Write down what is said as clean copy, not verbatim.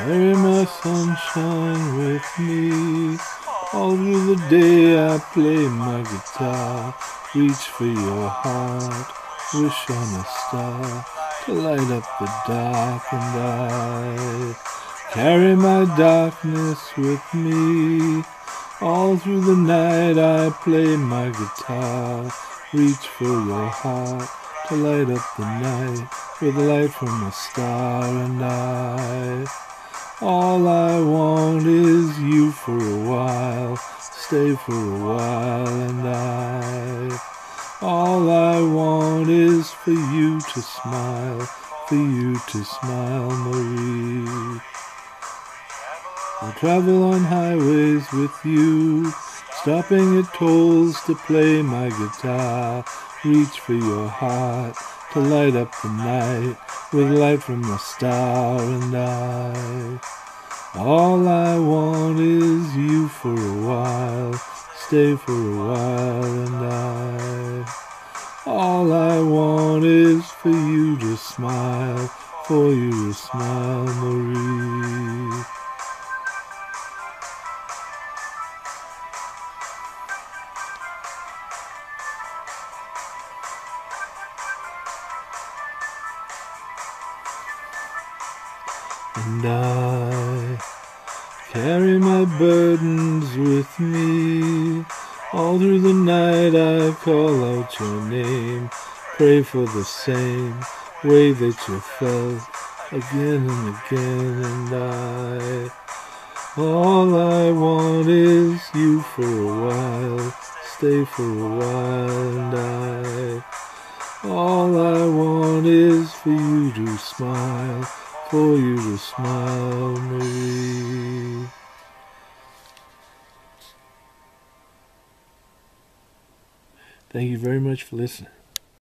Carry my sunshine with me. All through the day I play my guitar. Reach for your heart, wish on a star to light up the darkened eye. Carry my darkness with me. All through the night I play my guitar. Reach for your heart to light up the night with light from a star and I. All I want is you for a while, stay for a while and I. All I want is for you to smile, for you to smile, Marie. I'll travel on highways with you, stopping at tolls to play my guitar. Reach for your heart to light up the night with light from a star and I. All I want is you for a while, stay for a while and I. All I want is for you to smile, for you to smile, Marie. And I carry my burdens with me. All through the night I call out your name. Pray for the same way that you felt again and again. And all I want is you for a while, stay for a while. And all I want is for you to smile, for you to smile, Marie. Thank you very much for listening.